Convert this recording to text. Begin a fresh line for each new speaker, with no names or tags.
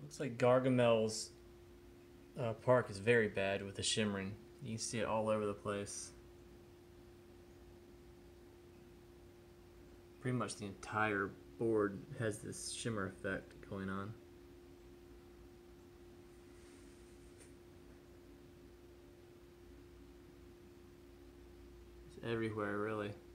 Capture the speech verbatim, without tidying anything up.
Looks like Gargamel's uh, park is very bad with the shimmering. You can see it all over the place. Pretty much the entire board has this shimmer effect going on. It's everywhere, really.